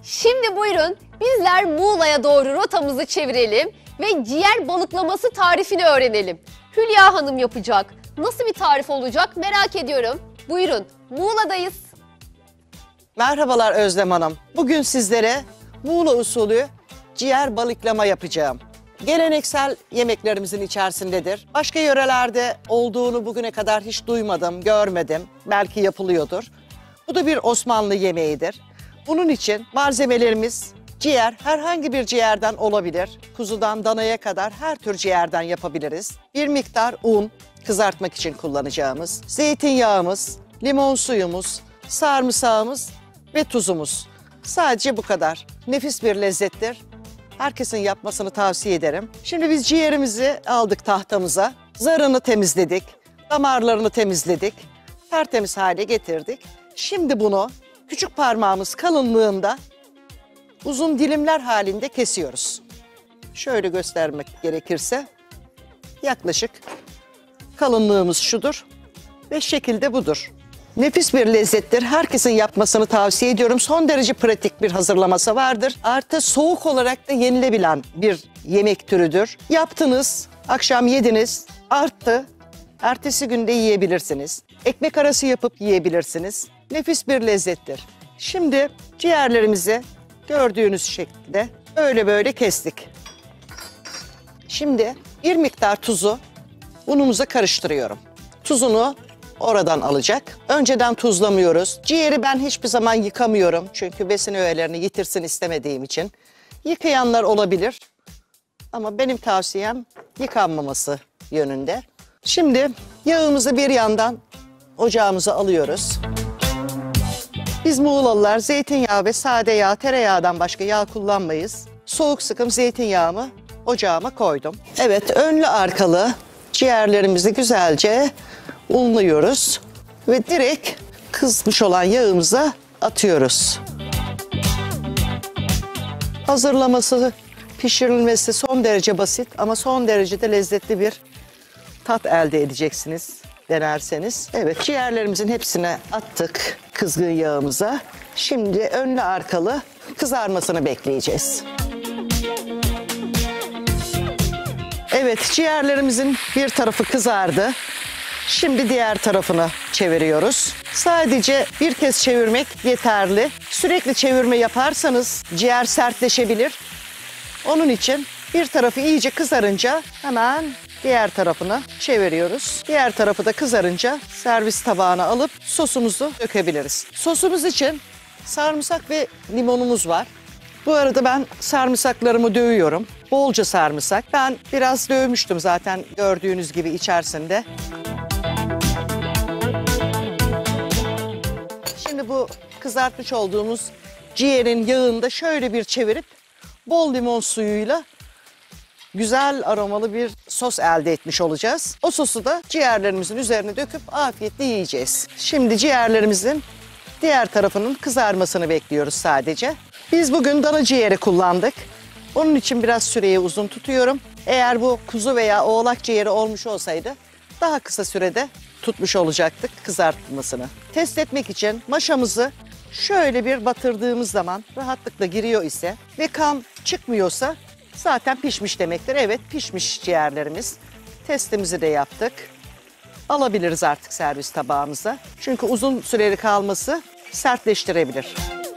Şimdi buyurun bizler Muğla'ya doğru rotamızı çevirelim ve ciğer balıklaması tarifini öğrenelim. Hülya Hanım yapacak. Nasıl bir tarif olacak merak ediyorum. Buyurun Muğla'dayız. Merhabalar Özlem Hanım. Bugün sizlere Muğla usulü ciğer balıklama yapacağım. Geleneksel yemeklerimizin içerisindedir. Başka yörelerde olduğunu bugüne kadar hiç duymadım, görmedim. Belki yapılıyordur. Bu da bir Osmanlı yemeğidir. Bunun için malzemelerimiz ciğer, herhangi bir ciğerden olabilir. Kuzudan danaya kadar her tür ciğerden yapabiliriz. Bir miktar un, kızartmak için kullanacağımız, zeytinyağımız, limon suyumuz, sarımsağımız ve tuzumuz. Sadece bu kadar. Nefis bir lezzettir. Herkesin yapmasını tavsiye ederim. Şimdi biz ciğerimizi aldık tahtamıza. Zarını temizledik, damarlarını temizledik. Tertemiz hale getirdik. Şimdi bunu küçük parmağımız kalınlığında uzun dilimler halinde kesiyoruz. Şöyle göstermek gerekirse yaklaşık kalınlığımız şudur ve şekil de budur. Nefis bir lezzettir. Herkesin yapmasını tavsiye ediyorum. Son derece pratik bir hazırlaması vardır. Artı soğuk olarak da yenilebilen bir yemek türüdür. Yaptınız, akşam yediniz, arttı. Ertesi günde yiyebilirsiniz. Ekmek arası yapıp yiyebilirsiniz. Nefis bir lezzettir. Şimdi ciğerlerimizi gördüğünüz şekilde böyle kestik. Şimdi bir miktar tuzu unumuza karıştırıyorum. Tuzunu oradan alacak. Önceden tuzlamıyoruz. Ciğeri ben hiçbir zaman yıkamıyorum. Çünkü besin öğelerini yitirsin istemediğim için. Yıkayanlar olabilir. Ama benim tavsiyem yıkanmaması yönünde. Şimdi yağımızı bir yandan ocağımıza alıyoruz. Biz Muğlalılar zeytinyağı ve sade yağ, tereyağından başka yağ kullanmayız. Soğuk sıkım zeytinyağımı ocağıma koydum. Evet, önlü arkalı ciğerlerimizi güzelce unluyoruz ve direkt kızmış olan yağımıza atıyoruz. Hazırlaması, pişirilmesi son derece basit ama son derece de lezzetli bir tat elde edeceksiniz denerseniz. Evet, ciğerlerimizin hepsine attık kızgın yağımıza. Şimdi önlü arkalı kızarmasını bekleyeceğiz. Evet, ciğerlerimizin bir tarafı kızardı. Şimdi diğer tarafını çeviriyoruz. Sadece bir kez çevirmek yeterli. Sürekli çevirme yaparsanız ciğer sertleşebilir. Onun için bir tarafı iyice kızarınca hemen diğer tarafını çeviriyoruz. Diğer tarafı da kızarınca servis tabağına alıp sosumuzu dökebiliriz. Sosumuz için sarımsak ve limonumuz var. Bu arada ben sarımsaklarımı dövüyorum. Bolca sarımsak. Ben biraz dövmüştüm zaten gördüğünüz gibi içerisinde. Şimdi bu kızartmış olduğumuz ciğerin yağında şöyle bir çevirip bol limon suyuyla güzel aromalı bir sos elde etmiş olacağız. O sosu da ciğerlerimizin üzerine döküp afiyetle yiyeceğiz. Şimdi ciğerlerimizin diğer tarafının kızarmasını bekliyoruz sadece. Biz bugün dana ciğeri kullandık. Onun için biraz süreyi uzun tutuyorum. Eğer bu kuzu veya oğlak ciğeri olmuş olsaydı daha kısa sürede tutmuş olacaktık kızartılmasını. Test etmek için maşamızı şöyle bir batırdığımız zaman rahatlıkla giriyor ise ve kan çıkmıyorsa zaten pişmiş demektir. Evet, pişmiş ciğerlerimiz. Testimizi de yaptık. Alabiliriz artık servis tabağımıza. Çünkü uzun süreli kalması sertleştirebilir.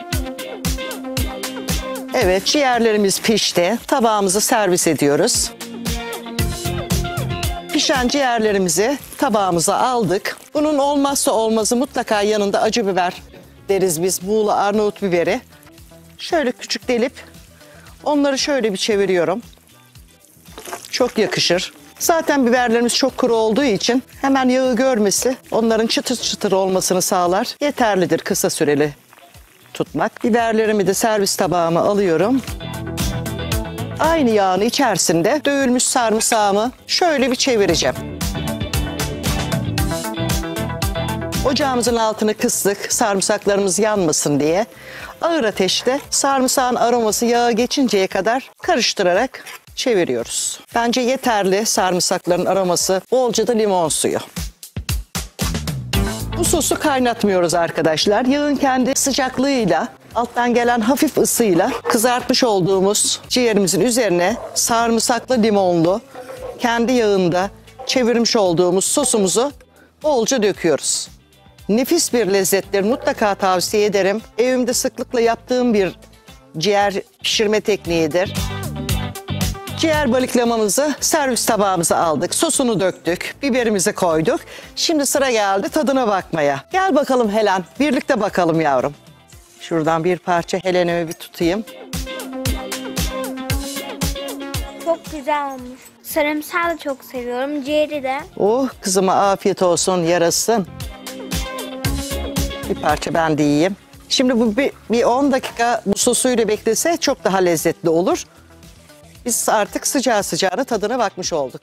Evet, ciğerlerimiz pişti. Tabağımızı servis ediyoruz. Pişen ciğerlerimizi tabağımıza aldık. Bunun olmazsa olmazı mutlaka yanında acı biber deriz biz. Muğla Arnavut biberi. Şöyle küçük delip onları şöyle bir çeviriyorum. Çok yakışır. Zaten biberlerimiz çok kuru olduğu için hemen yağı görmesi onların çıtır çıtır olmasını sağlar. Yeterlidir kısa süreli tutmak. Biberlerimi de servis tabağıma alıyorum. Aynı yağın içerisinde dövülmüş sarımsağımı şöyle bir çevireceğim. Ocağımızın altını kıstık sarımsaklarımız yanmasın diye. Ağır ateşte sarımsağın aroması yağa geçinceye kadar karıştırarak çeviriyoruz. Bence yeterli sarımsakların aroması, bolca da limon suyu. Bu sosu kaynatmıyoruz arkadaşlar. Yağın kendi sıcaklığıyla, alttan gelen hafif ısıyla kızartmış olduğumuz ciğerimizin üzerine sarımsaklı limonlu, kendi yağında çevirmiş olduğumuz sosumuzu bolca döküyoruz. Nefis bir lezzettir. Mutlaka tavsiye ederim. Evimde sıklıkla yaptığım bir ciğer pişirme tekniğidir. Ciğer balıklamamızı servis tabağımıza aldık. Sosunu döktük. Biberimizi koyduk. Şimdi sıra geldi tadına bakmaya. Gel bakalım Helen. Birlikte bakalım yavrum. Şuradan bir parça Helen'imi bir tutayım. Çok güzel olmuş. Sarımsağı da çok seviyorum. Ciğeri de. Oh kızıma afiyet olsun, yarasın. Bir parça ben de yiyeyim. Şimdi bu bir 10 dakika bu sosuyla beklese çok daha lezzetli olur. Biz artık sıcağı sıcağına tadına bakmış olduk.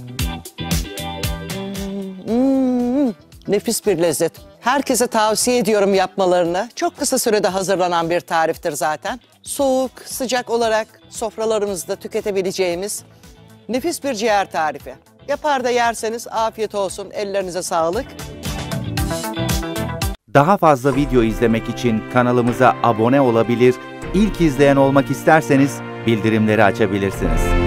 Nefis bir lezzet. Herkese tavsiye ediyorum yapmalarını. Çok kısa sürede hazırlanan bir tariftir zaten. Soğuk, sıcak olarak sofralarımızda tüketebileceğimiz nefis bir ciğer tarifi. Yapar da yerseniz afiyet olsun, ellerinize sağlık. Daha fazla video izlemek için kanalımıza abone olabilir, ilk izleyen olmak isterseniz bildirimleri açabilirsiniz.